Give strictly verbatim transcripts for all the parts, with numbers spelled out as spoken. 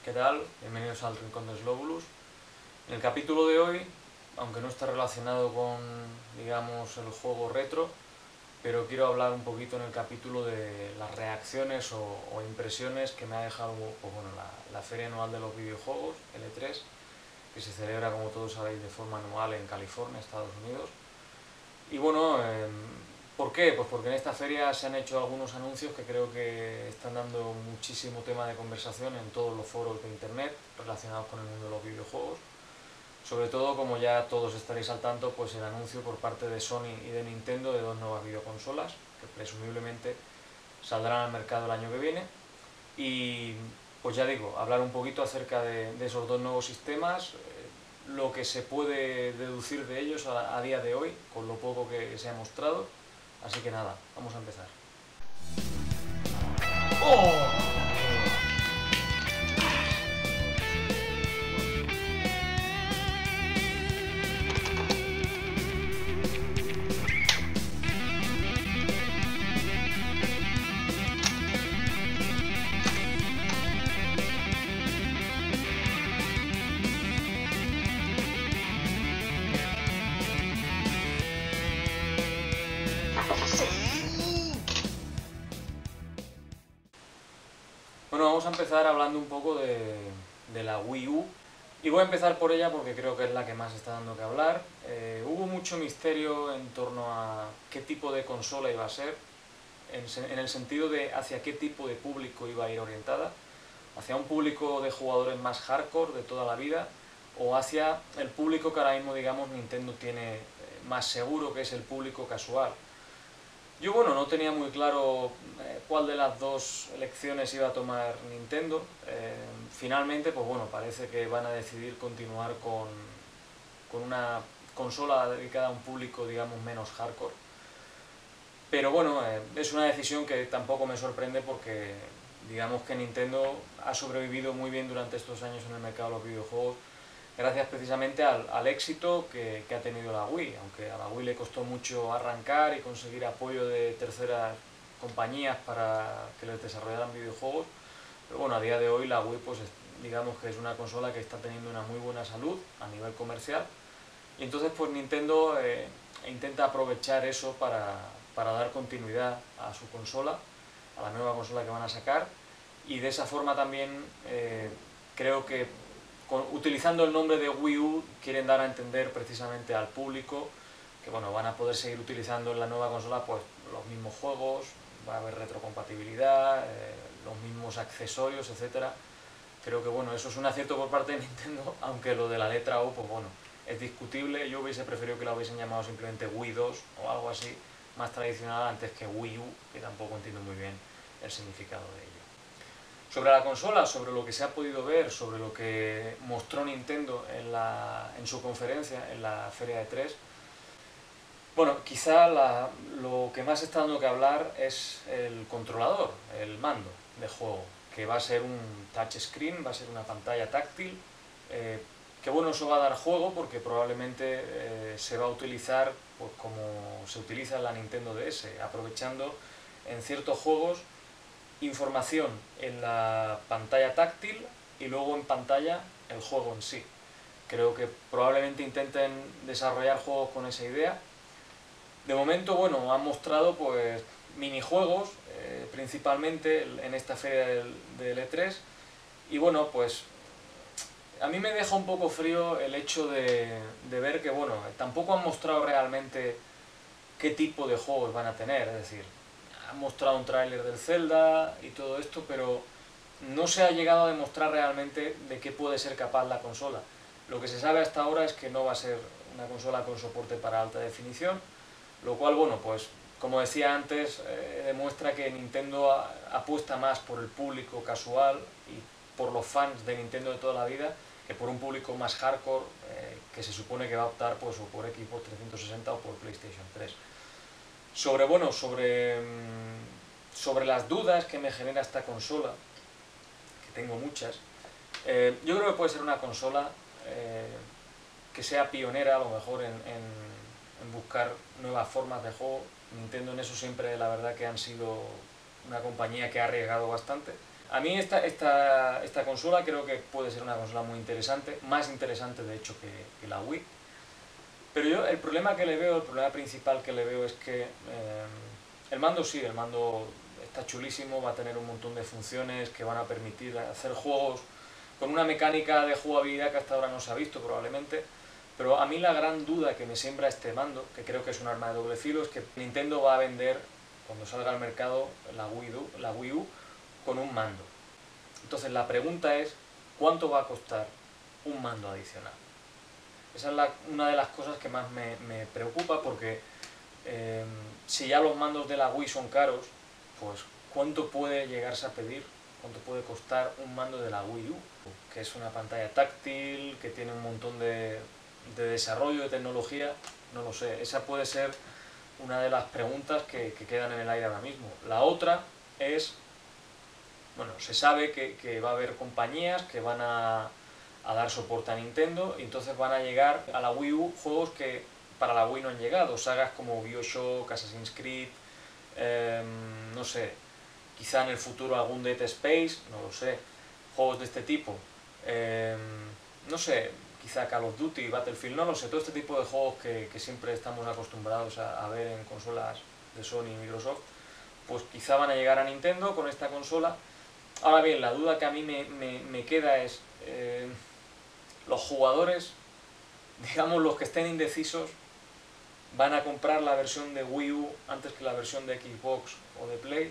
¿Qué tal? Bienvenidos al Rincón de Slóbulus. En el capítulo de hoy, aunque no está relacionado con, digamos, el juego retro, pero quiero hablar un poquito en el capítulo de las reacciones o, o impresiones que me ha dejado pues bueno, la, la Feria Anual de los Videojuegos, L tres, que se celebra, como todos sabéis, de forma anual en California, Estados Unidos. Y bueno, eh, ¿por qué? Pues porque en esta feria se han hecho algunos anuncios que creo que están dando muchísimo tema de conversación en todos los foros de internet relacionados con el mundo de los videojuegos. Sobre todo, como ya todos estaréis al tanto, pues el anuncio por parte de Sony y de Nintendo de dos nuevas videoconsolas que presumiblemente saldrán al mercado el año que viene. Y pues ya digo, hablar un poquito acerca de, de esos dos nuevos sistemas, eh, lo que se puede deducir de ellos a, a día de hoy, con lo poco que se ha mostrado. Así que nada, vamos a empezar. ¡Oh! Bueno, vamos a empezar hablando un poco de, de la Wii U. Y voy a empezar por ella porque creo que es la que más está dando que hablar. Eh, hubo mucho misterio en torno a qué tipo de consola iba a ser, en, en el sentido de hacia qué tipo de público iba a ir orientada, hacia un público de jugadores más hardcore de toda la vida, o hacia el público que ahora mismo, digamos, Nintendo tiene más seguro, que es el público casual. Yo, bueno, no tenía muy claro eh, cuál de las dos elecciones iba a tomar Nintendo. Eh, finalmente, pues bueno, parece que van a decidir continuar con, con una consola dedicada a un público, digamos, menos hardcore. Pero bueno, eh, es una decisión que tampoco me sorprende porque, digamos que Nintendo ha sobrevivido muy bien durante estos años en el mercado de los videojuegos, gracias precisamente al, al éxito que, que ha tenido la Wii, aunque a la Wii le costó mucho arrancar y conseguir apoyo de terceras compañías para que les desarrollaran videojuegos, pero bueno, a día de hoy la Wii pues digamos que es una consola que está teniendo una muy buena salud a nivel comercial, y entonces pues Nintendo eh, intenta aprovechar eso para, para dar continuidad a su consola, a la nueva consola que van a sacar, y de esa forma también eh, creo que Con, utilizando el nombre de Wii U quieren dar a entender precisamente al público que bueno, van a poder seguir utilizando en la nueva consola pues los mismos juegos, va a haber retrocompatibilidad, eh, los mismos accesorios, etcétera. Creo que bueno, eso es un acierto por parte de Nintendo, aunque lo de la letra U pues bueno, es discutible. Yo hubiese preferido que la hubiesen llamado simplemente Wii dos o algo así más tradicional antes que Wii U, que tampoco entiendo muy bien el significado de ello. Sobre la consola, sobre lo que se ha podido ver, sobre lo que mostró Nintendo en, la, en su conferencia, en la Feria de tres, bueno, quizá la, lo que más está dando que hablar es el controlador, el mando de juego, que va a ser un touchscreen, va a ser una pantalla táctil, eh, que bueno, eso va a dar juego porque probablemente eh, se va a utilizar pues, como se utiliza en la Nintendo D S, aprovechando en ciertos juegos información en la pantalla táctil y luego en pantalla el juego en sí. Creo que probablemente intenten desarrollar juegos con esa idea. De momento, bueno, han mostrado pues minijuegos, eh, principalmente en esta feria del, del E tres, y bueno, pues a mí me deja un poco frío el hecho de, de ver que, bueno, tampoco han mostrado realmente qué tipo de juegos van a tener, es decir, han mostrado un tráiler del Zelda y todo esto, pero no se ha llegado a demostrar realmente de qué puede ser capaz la consola. Lo que se sabe hasta ahora es que no va a ser una consola con soporte para alta definición, lo cual, bueno, pues como decía antes, eh, demuestra que Nintendo a, apuesta más por el público casual y por los fans de Nintendo de toda la vida, que por un público más hardcore, eh, que se supone que va a optar pues, o por Xbox trescientos sesenta o por PlayStation tres. Sobre, bueno, sobre, sobre las dudas que me genera esta consola, que tengo muchas, eh, yo creo que puede ser una consola eh, que sea pionera a lo mejor en, en, en buscar nuevas formas de juego. Nintendo en eso siempre la verdad que han sido una compañía que ha arriesgado bastante, A mí esta, esta, esta consola creo que puede ser una consola muy interesante, más interesante de hecho que, que la Wii. Pero yo el problema que le veo, el problema principal que le veo es que eh, el mando sí, el mando está chulísimo, va a tener un montón de funciones que van a permitir hacer juegos con una mecánica de jugabilidad que hasta ahora no se ha visto probablemente. Pero a mí la gran duda que me siembra este mando, que creo que es un arma de doble filo, es que Nintendo va a vender, cuando salga al mercado, la Wii U, la Wii U con un mando. Entonces la pregunta es, ¿cuánto va a costar un mando adicional? Esa es la, una de las cosas que más me, me preocupa, porque eh, si ya los mandos de la Wii son caros, pues ¿cuánto puede llegarse a pedir? ¿Cuánto puede costar un mando de la Wii U? Que es una pantalla táctil, que tiene un montón de, de desarrollo, de tecnología, no lo sé. Esa puede ser una de las preguntas que, que quedan en el aire ahora mismo. La otra es, bueno, se sabe que, que va a haber compañías que van a, a dar soporte a Nintendo y entonces van a llegar a la Wii U juegos que para la Wii no han llegado, sagas como BioShock, Assassin's Creed, eh, no sé, quizá en el futuro algún Dead Space, no lo sé, juegos de este tipo, eh, no sé, quizá Call of Duty, Battlefield, no lo sé, todo este tipo de juegos que, que siempre estamos acostumbrados a, a ver en consolas de Sony y Microsoft, pues quizá van a llegar a Nintendo con esta consola. Ahora bien, la duda que a mí me, me, me queda es, eh, los jugadores, digamos los que estén indecisos, van a comprar la versión de Wii U antes que la versión de Xbox o de Play.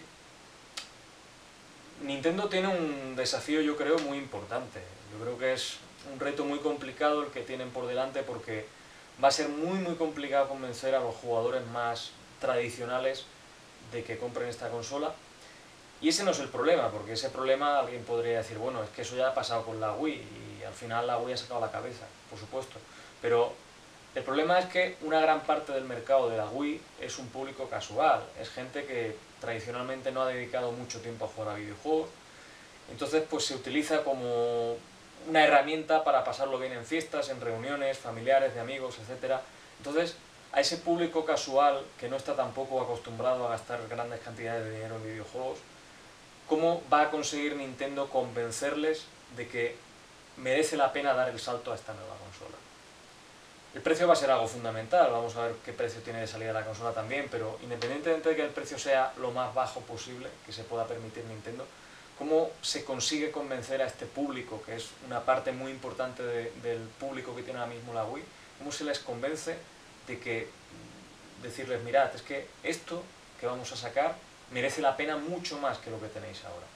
Nintendo tiene un desafío, yo creo, muy importante. Yo creo que es un reto muy complicado el que tienen por delante, porque va a ser muy muy complicado convencer a los jugadores más tradicionales de que compren esta consola. Y ese no es el problema, porque ese problema alguien podría decir, bueno, es que eso ya ha pasado con la Wii y al final la Wii ha sacado la cabeza, por supuesto. Pero el problema es que una gran parte del mercado de la Wii es un público casual, es gente que tradicionalmente no ha dedicado mucho tiempo a jugar a videojuegos, entonces pues se utiliza como una herramienta para pasarlo bien en fiestas, en reuniones familiares, de amigos, etcétera. Entonces, a ese público casual que no está tampoco acostumbrado a gastar grandes cantidades de dinero en videojuegos, ¿cómo va a conseguir Nintendo convencerles de que merece la pena dar el salto a esta nueva consola? El precio va a ser algo fundamental, vamos a ver qué precio tiene de salida la consola también, pero independientemente de que el precio sea lo más bajo posible que se pueda permitir Nintendo, ¿cómo se consigue convencer a este público, que es una parte muy importante de, del público que tiene ahora mismo la Wii, cómo se les convence de que decirles, mirad, es que esto que vamos a sacar merece la pena mucho más que lo que tenéis ahora?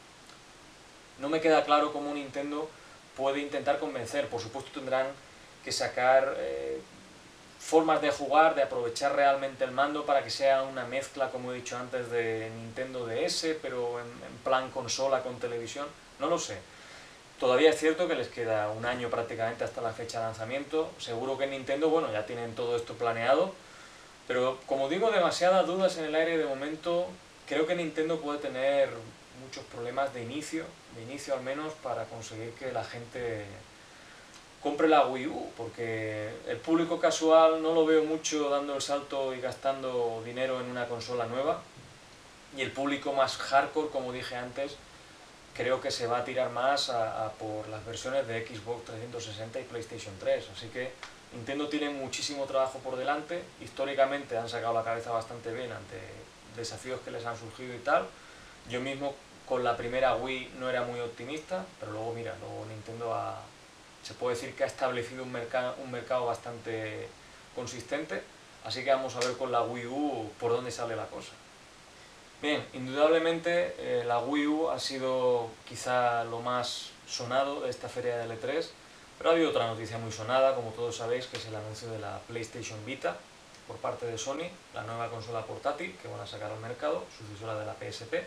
No me queda claro cómo Nintendo puede intentar convencer. Por supuesto tendrán que sacar eh, formas de jugar, de aprovechar realmente el mando para que sea una mezcla, como he dicho antes, de Nintendo D S, pero en, en plan consola con televisión, no lo sé. Todavía es cierto que les queda un año prácticamente hasta la fecha de lanzamiento, seguro que Nintendo, bueno, ya tienen todo esto planeado, pero como digo, demasiadas dudas en el aire de momento. Creo que Nintendo puede tener muchos problemas de inicio, de inicio al menos, para conseguir que la gente compre la Wii U, porque el público casual no lo veo mucho dando el salto y gastando dinero en una consola nueva, y el público más hardcore, como dije antes, creo que se va a tirar más a, a por las versiones de Xbox trescientos sesenta y PlayStation tres, así que Nintendo tiene muchísimo trabajo por delante. Históricamente han sacado la cabeza bastante bien ante desafíos que les han surgido y tal. Yo mismo con la primera Wii no era muy optimista, pero luego mira, luego Nintendo ha, se puede decir que ha establecido un, mercado, un mercado bastante consistente, así que vamos a ver con la Wii U por dónde sale la cosa. Bien, indudablemente eh, la Wii U ha sido quizá lo más sonado de esta feria de L tres, pero ha habido otra noticia muy sonada, como todos sabéis, que es el anuncio de la PlayStation Vita por parte de Sony, la nueva consola portátil que van a sacar al mercado, sucesora de la P S P.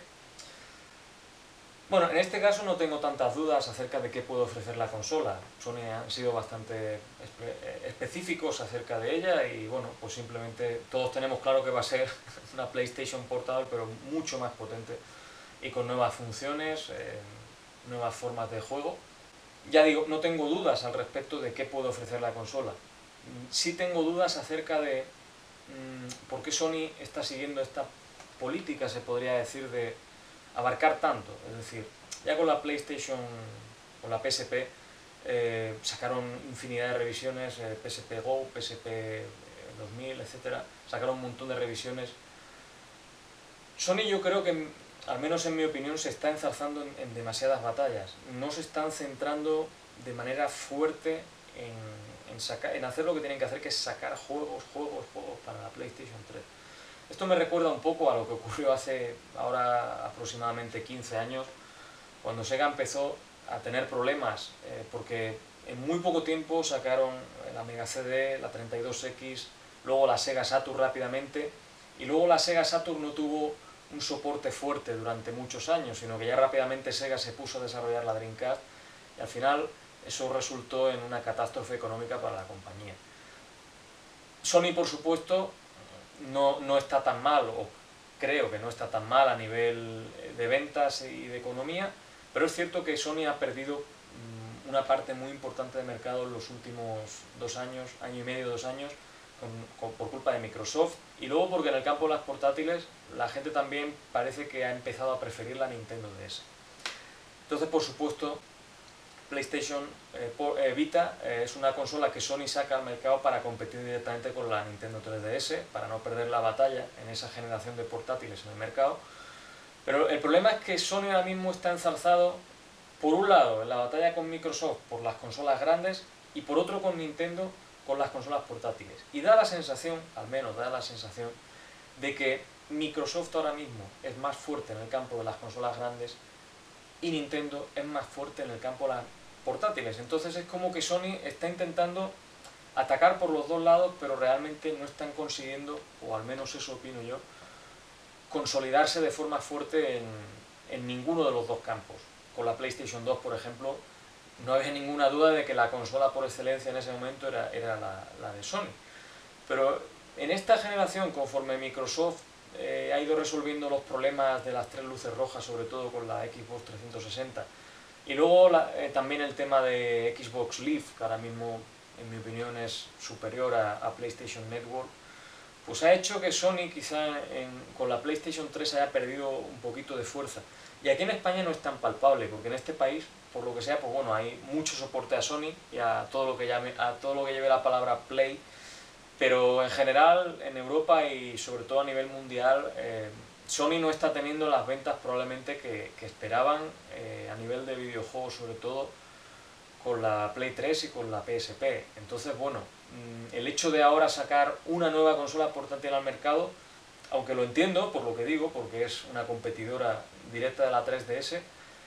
Bueno, en este caso no tengo tantas dudas acerca de qué puede ofrecer la consola. Sony han sido bastante espe específicos acerca de ella y bueno, pues simplemente todos tenemos claro que va a ser una PlayStation portátil, pero mucho más potente y con nuevas funciones, eh, nuevas formas de juego. Ya digo, no tengo dudas al respecto de qué puede ofrecer la consola. Sí tengo dudas acerca de mmm, por qué Sony está siguiendo esta política, se podría decir, de abarcar tanto. Es decir, Ya con la PlayStation, con la P S P, eh, sacaron infinidad de revisiones, eh, P S P Go, P S P dos mil, etcétera. Sacaron un montón de revisiones. Sony, yo creo que, al menos en mi opinión, se está enzarzando en, en demasiadas batallas. No se están centrando de manera fuerte en, en, sacar, en hacer lo que tienen que hacer, que es sacar juegos, juegos, juegos para la PlayStation tres. Esto me recuerda un poco a lo que ocurrió hace ahora aproximadamente quince años, cuando Sega empezó a tener problemas, eh, porque en muy poco tiempo sacaron la Mega C D, la treinta y dos X, luego la Sega Saturn rápidamente, y luego la Sega Saturn no tuvo un soporte fuerte durante muchos años, sino que ya rápidamente Sega se puso a desarrollar la Dreamcast, y al final eso resultó en una catástrofe económica para la compañía. Sony, por supuesto, no, no está tan mal, o creo que no está tan mal a nivel de ventas y de economía, pero es cierto que Sony ha perdido una parte muy importante de mercado en los últimos dos años, año y medio, dos años, con, con, por culpa de Microsoft, y luego porque en el campo de las portátiles la gente también parece que ha empezado a preferir la Nintendo D S. Entonces, por supuesto, PlayStation eh, por, eh, Vita eh, es una consola que Sony saca al mercado para competir directamente con la Nintendo tres D S, para no perder la batalla en esa generación de portátiles en el mercado. Pero el problema es que Sony ahora mismo está enzarzado, por un lado, en la batalla con Microsoft por las consolas grandes, y por otro con Nintendo con las consolas portátiles. Y da la sensación, al menos da la sensación, de que Microsoft ahora mismo es más fuerte en el campo de las consolas grandes y Nintendo es más fuerte en el campo de las portátiles. Entonces es como que Sony está intentando atacar por los dos lados, pero realmente no están consiguiendo, o al menos eso opino yo, consolidarse de forma fuerte en, en ninguno de los dos campos. Con la PlayStation dos, por ejemplo, no había ninguna duda de que la consola por excelencia en ese momento era, era la, la de Sony. Pero en esta generación, conforme Microsoft eh, ha ido resolviendo los problemas de las tres luces rojas, sobre todo con la Xbox trescientos sesenta, y luego la, eh, también el tema de Xbox Live, que ahora mismo, en mi opinión, es superior a, a PlayStation Network, pues ha hecho que Sony quizá en, con la PlayStation tres haya perdido un poquito de fuerza. Y aquí en España no es tan palpable, porque en este país, por lo que sea, pues bueno, hay mucho soporte a Sony y a todo lo que, llame, a todo lo que lleve la palabra Play, pero en general, en Europa y sobre todo a nivel mundial, eh, Sony no está teniendo las ventas probablemente que, que esperaban eh, a nivel de videojuegos, sobre todo con la Play tres y con la P S P. Entonces, bueno, el hecho de ahora sacar una nueva consola portátil al mercado, aunque lo entiendo por lo que digo, porque es una competidora directa de la tres D S,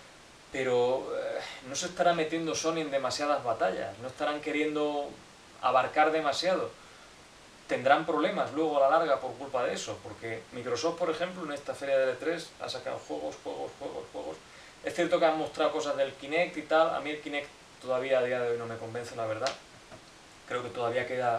pero eh, no se estará metiendo Sony en demasiadas batallas, no estarán queriendo abarcar demasiado. Tendrán problemas luego a la larga por culpa de eso, porque Microsoft, por ejemplo, en esta feria de E tres ha sacado juegos, juegos, juegos, juegos. Es cierto que han mostrado cosas del Kinect y tal, a mí el Kinect todavía a día de hoy no me convence, la verdad. Creo que todavía queda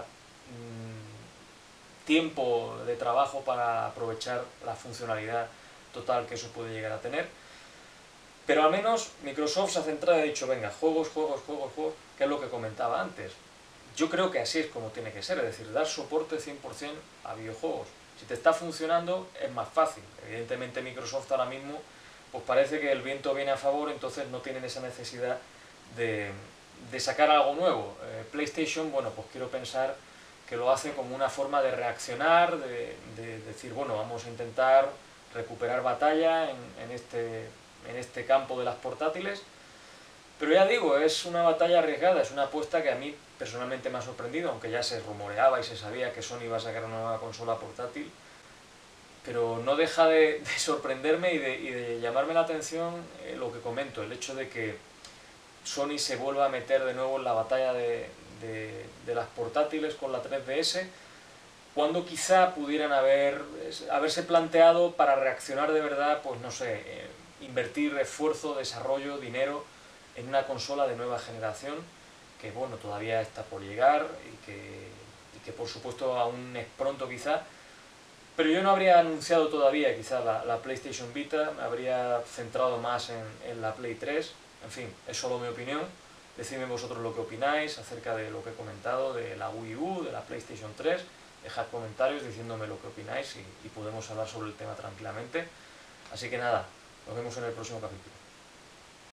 mmm, tiempo de trabajo para aprovechar la funcionalidad total que eso puede llegar a tener. Pero al menos Microsoft se ha centrado y ha dicho, venga, juegos, juegos, juegos, juegos, que es lo que comentaba antes. Yo creo que así es como tiene que ser, es decir, dar soporte cien por cien a videojuegos. Si te está funcionando, es más fácil. Evidentemente Microsoft ahora mismo, pues parece que el viento viene a favor, entonces no tienen esa necesidad de, de sacar algo nuevo. Eh, PlayStation, bueno, pues quiero pensar que lo hace como una forma de reaccionar, de, de decir, bueno, vamos a intentar recuperar batalla en, en, este, en este campo de las portátiles. Pero ya digo, es una batalla arriesgada, es una apuesta que a mí personalmente me ha sorprendido, aunque ya se rumoreaba y se sabía que Sony iba a sacar una nueva consola portátil, pero no deja de, de sorprenderme y de, y de llamarme la atención eh, lo que comento, el hecho de que Sony se vuelva a meter de nuevo en la batalla de, de, de las portátiles con la tres D S, cuando quizá pudieran haber, haberse planteado para reaccionar de verdad, pues no sé, eh, invertir esfuerzo, desarrollo, dinero en una consola de nueva generación, que bueno, todavía está por llegar y que, y que por supuesto aún es pronto quizá, pero yo no habría anunciado todavía quizá la, la PlayStation Vita, me habría centrado más en, en la Play tres, en fin, es solo mi opinión, decidme vosotros lo que opináis acerca de lo que he comentado, de la Wii U, de la PlayStation tres, dejad comentarios diciéndome lo que opináis y, y podemos hablar sobre el tema tranquilamente, así que nada, nos vemos en el próximo capítulo.